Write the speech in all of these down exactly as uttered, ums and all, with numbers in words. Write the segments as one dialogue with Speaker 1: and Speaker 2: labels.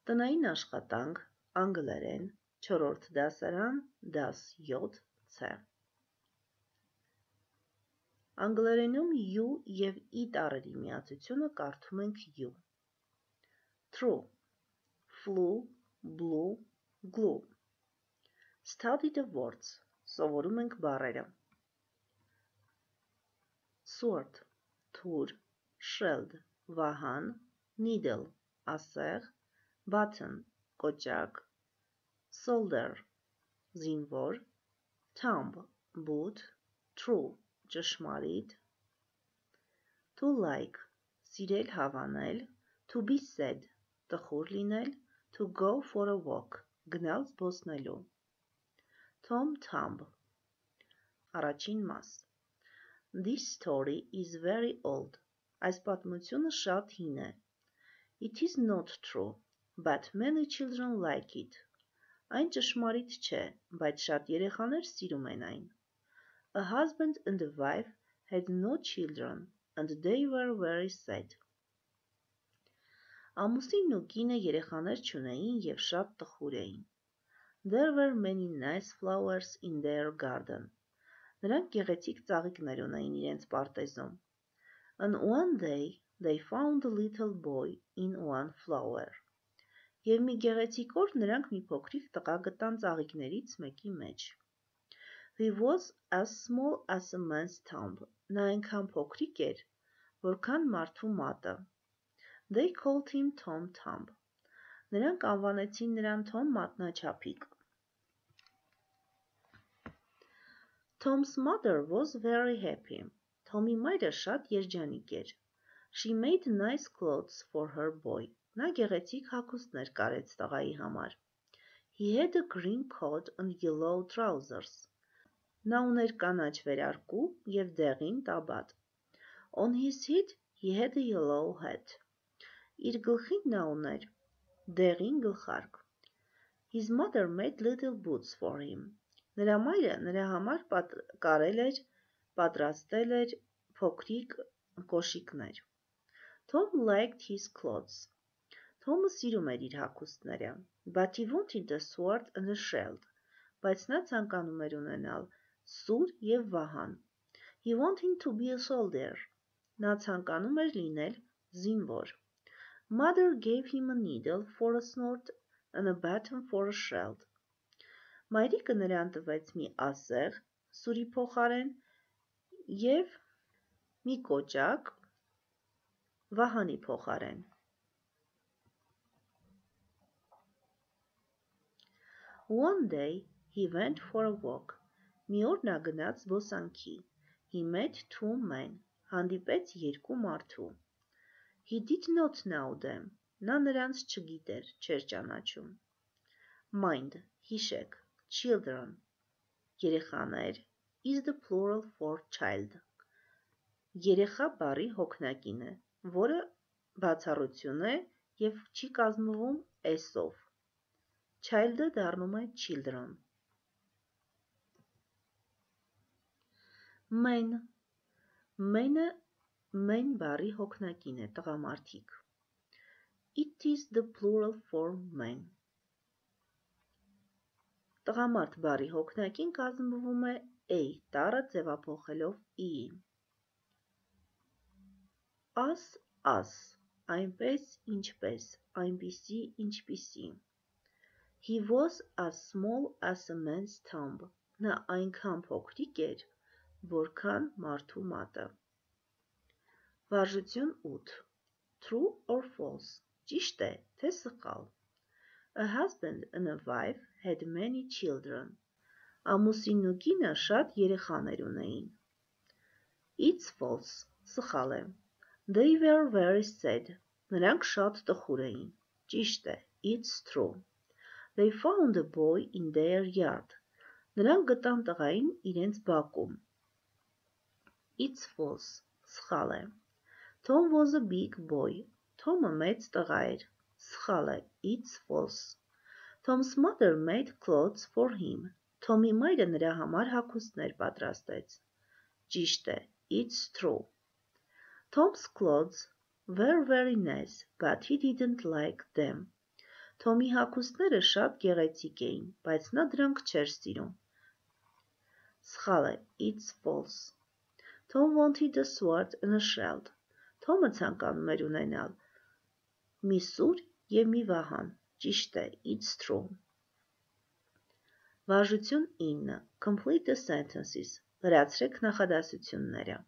Speaker 1: Տնային աշխատանք, անգլերեն, չորրորդ դասարան, դաս յոթ C։ Անգլերենում you և i տառերի միացությունը կարդում ենք you։ True, flew, blew, glue։ Study the words, սովորում ենք բառերը։ Sword, թուր, shield, վահան, needle, ասեղ, button, կոճակ, soldier, զինվոր, thumb, բութ, true, ճշմարիտ, to like, սիրել, հավանել, to be sad, տխուր լինել, to go for a walk, գնալ զբոսնելու, Tom Thumb, առաջին մաս։ This story is very old, այս պատմությունը շատ հին է։ It is not true, but many children like it, այն ճշմարիտ չէ, բայց շատ երեխաներ սիրում են այն։ A husband and a wife had no children, and they were very sad. Ամուսինն ու կինը երեխաներ չունեին և շատ տխուր էին։ There were many nice flowers in their garden. Նրանք գեղեցիկ ծաղիկներ ունեին իրենց պարտեզում։ And one day they found a little boy in one flower. Եվ մի գեղեցիկ օր նրանք մի փոքրիկ տղա գտան ծաղիկներից մեկի մեջ։ He was as small as a man's thumb. Նա այնքան փոքրիկ էր, որքան մարդու մատը։ They called him Tom Thumb. Նրանք անվանեցին նրան Թոմ մատնաչափիկ։ Tom's mother was very happy. Թոմի մայրը շատ երջանիկ էր։ She made nice clothes for her boy. Նա գեղեցիկ հագուստներ կարեց տղայի համար։ He had a green coat and yellow trousers. Նա ուներ կանաչ վերարկու և դեղին տաբատ։ On his head he had a yellow hat. Իր գլխին նա ուներ դեղին գլխարկ։ His mother made little boots for him. Նրա մայրը նրա համար կարել էր, պատրաստել էր փոքրիկ կոշիկներ։ Tom liked his clothes. Թոմը սիրում էր իր հագուստները, but he wanted a sword and a shield. Բայց նա ցանկանում էր ունենալ սուր և վահան։ He wanted to be a soldier. Նա ցանկանում էր լինել զինվոր։ Mother gave him a needle for a sword and a button for a shield. Մայրիկը նրան տվեց մի ասեղ, սուրի փոխարեն և մի կոճակ վահանի փոխարեն։ One day he went for a walk. Մի օր նա գնաց զբոսանքի։ He met two men. Հանդիպեց երկու մարդու։ He did not know them. Նա նրանց չգիտեր, չէր ճանաչում։ Mind, հիշեք, children, երեխաներ, is the plural for child. Երեխա բառի հոգնակին է, որը բացառություն է և չի կազմվում s-ով։ Child-ը դառնում է children։ Men, men-ը men բառի հոգնակին է, տղամարդիկ։ It is the plural for men. Տղամարդ բառի հոգնակին կազմվում է a տառը ձևափոխելով i-ի։ As, as, այնպես, ինչպես, այնպիսի, ինչպիսի։ He was as small as a man's thumb. Նա այնքան փոքրիկ էր, որքան մարդու մատը։ Վարժություն ութ. True or false. Ճիշտ է, թե սխալ։ A husband and a wife had many children. Ամուսինն ու կինը շատ երեխաներ ունեին։ It's false. Սխալ է։ They were very sad. Նրանք շատ տխուր էին։ Ճիշտ է։ It's true. They found a boy in their yard. Նրանք գտան տղային իրենց բակում։ It's false. Սխալ է։ Tom was a big boy. Թոմը մեծ տղա էր։ Սխալ է։ It's false. Tom's mother made clothes for him. Թոմի մայրը նրա համար հագուստներ պատրաստեց։ Ճիշտ է։ It's true. Tom's clothes were very nice, but he didn't like them. Թոմի հագուստները շատ գեղեցիկ էին, բայց նա դրանք չէր սիրում։ Սխալ է, it's false. Tom wanted a sword and a shield. Թոմը ցանկանում էր ունենալ մի սուր և մի վահան։ Ճիշտ է, it's true. Վարժություն ինը. Complete the sentences. Լրացրեք նախադասությունները։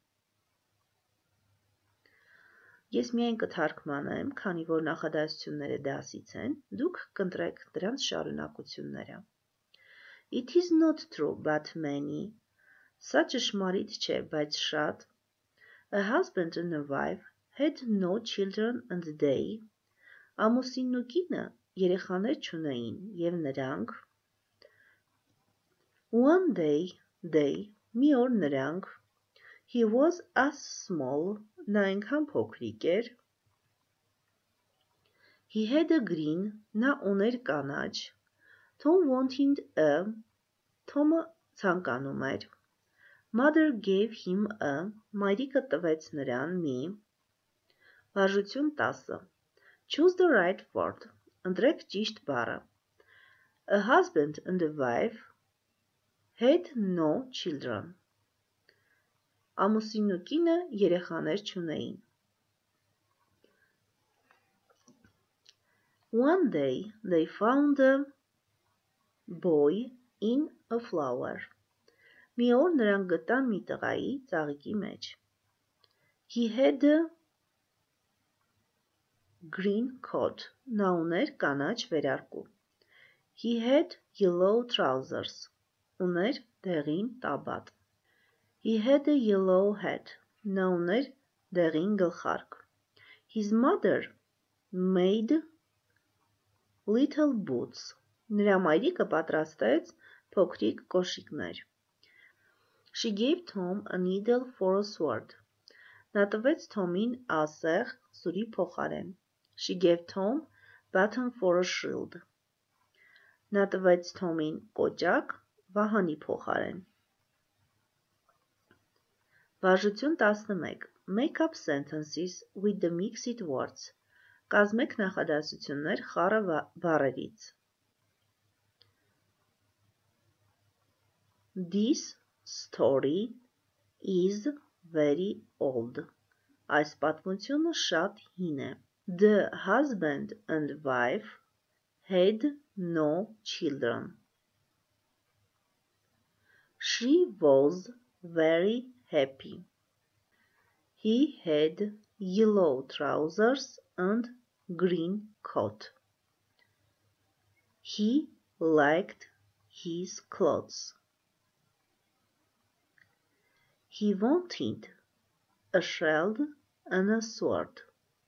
Speaker 1: Ես միայն կթարգմանեմ, քանի որ նախադասությունները դասից են, դուք կընտրեք դրանց շարունակությունները։ It is not true, but many. Սա ճշմարիտ չէ, բայց շատ. A husband and a wife had no children and they. Ամուսինն ու կինը երեխաներ չունեին, և նրանք. One day, they, մի օր նրանք. He was as small, նա այնքան փոքրիկ էր. He had a green, նա ուներ կանաչ. Tom wanted a, Թոմը ցանկանում էր. Mother gave him a, մայրիկը տվեց նրան մի. Վարժություն տասը. Choose the right word. Ընտրեք ճիշտ բառը. A husband and a wife had no children. Ամուսինն ու կինը երեխաներ չունեին. One day they found a boy in a flower. Մի օր նրանք գտան մի տղայի ծաղիկի մեջ. He had a green coat. Նա ուներ կանաչ վերարկու. He had yellow trousers. Ուներ դեղին տաբատ. He had a yellow hat. Նա ուներ դեղին գլխարկ. His mother made little boots. Նրա մայրիկը պատրաստեց փոքրիկ կոշիկներ. She gave Tom a needle for a sword. Նա տվեց Թոմին ասեղ սուրի փոխարեն. She gave Tom button for a shield. Նա տվեց Թոմին կոճակ վահանի փոխարեն. Վարժություն տասնմեկ. Make up sentences with the mixed words. Կազմեք նախադասություններ խառը բառերից. This story is very old. Այս պատմությունը շատ հին է. The husband and wife had no children. She was very happy. He had yellow trousers and green coat. He liked his clothes. He wanted a shield and a sword.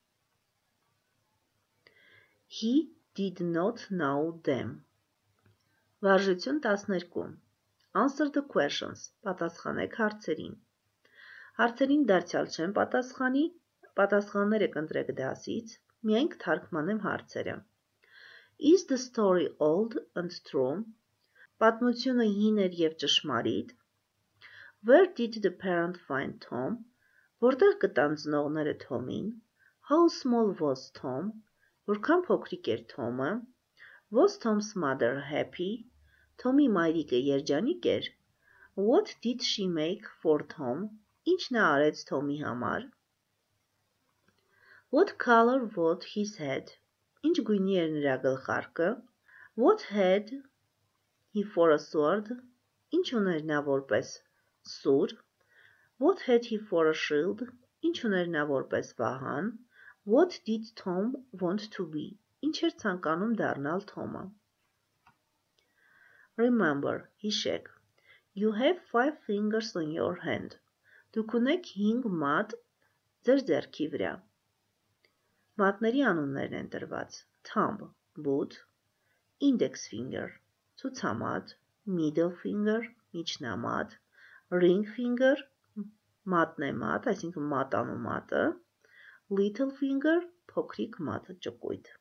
Speaker 1: He did not know them. Վարժություն տասներկու. Answer the questions. Պատասխանեք հարցերին. Հարցերին դարձյալ չեմ պատասխանի, պատասխանները կընտրեք դասից, միայն կթարգմանեմ հարցերը. Is the story old and true? Պատմությունը հին էր և ճշմարիտ. Where did the parent find Tom? Որտեղ գտան ծնողները Թոմին? How small was Tom? Որքան փոքրիկ էր Թոմը? Was Tom's mother happy? Թոմի մայրիկը երջանիկ էր? What did she make for Tom? Ինչ նա արեց Թոմի համար? What color was his head? Ինչ գույնի էր նրա գլխարկը? What had he for a sword? Ինչ ուներ նա որպես սուր? What had he for a shield? Ինչ ուներ նա որպես վահան? What did Tom want to be? Ինչ էր ցանկանում դառնալ Թոմը? Remember, հիշեք. You have five fingers on your hand. Դուք ունեք հինգ մատ ձեր ձեռքի վրա. Մատների անուններն են տրված. Thumb, բութ, index finger, ցուցամատ, middle finger, միջնամատ, ring finger, մատն է մատ, այսինքն մատանու մատը, little finger, փոքրիկ մատը, ճկույտ.